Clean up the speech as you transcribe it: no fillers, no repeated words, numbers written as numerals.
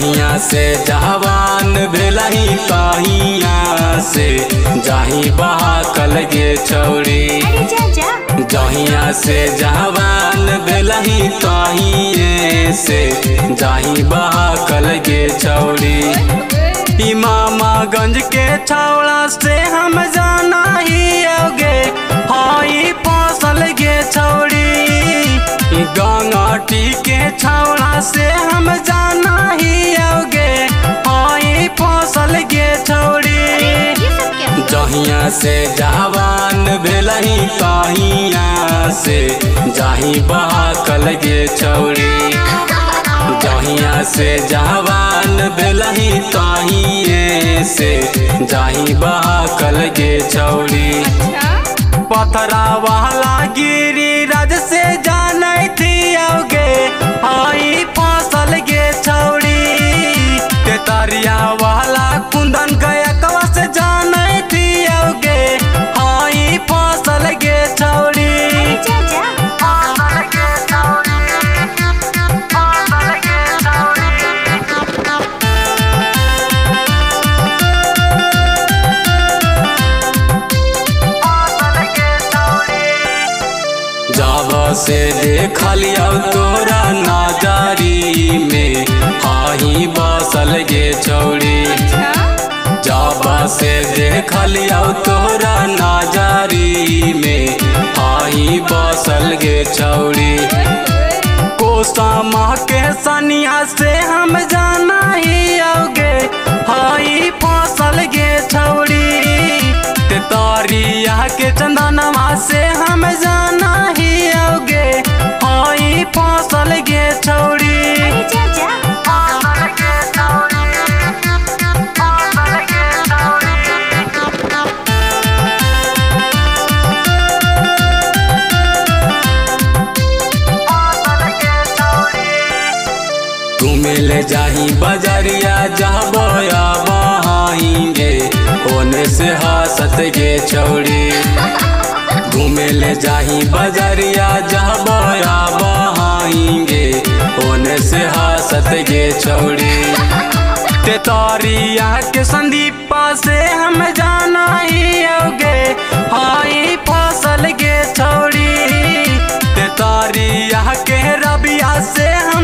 जहिया से जवान भेलही तहिया से जाही बहाकल गे छौरी। जहिया से जवान भेलही तहिए से जाही बहाकल गे छौरी। इमामगंज के छौड़ा से हम जाना ही आओगे हाई फसल गे छौरी। गंगाटी के छौड़ा से हम जाना ही आओगे हाई फसल गे छौरी। जहिया से जवान भेलही तहिया से जाही बहाकल गे छौरी। जहिया से जवान भेलही तहिए से जाही बहाकल गे छौरी। पथरा वाला गिरिराज से जाने थी आओगे हाई फसल गे छौरी। तेतरिया वाला कुंदन गया कवा से जाने थी आओगे हाई फसल गे छौरी। जब से देखलिया तोरा नजरी में हाही बसल गे छौरी। जब से देखलिया तोरा नजरी में हाही बसल गे छौरी। कोसमा के सनिया से हम जाना ही आओगे हाई फसल गे छौरी। तेतरिया के चंदनवा से हम जाना ही आओगे हाई फसल गे छौरी। घूमेले जाही बजरिया जब बहाएंगे होने से हंसत गे छौरी। घूमेले जाही बजरिया जब बहाएंगे होने से हंसत गे छौरी। तेतरिया के संदीपा से हम जाना ही आओगे हाई फसल गे छौरी। तेतरिया के रबिया से